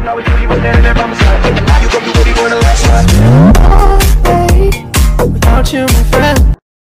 Now we you were standing there by my side. You come through, what you going to last night? Without you.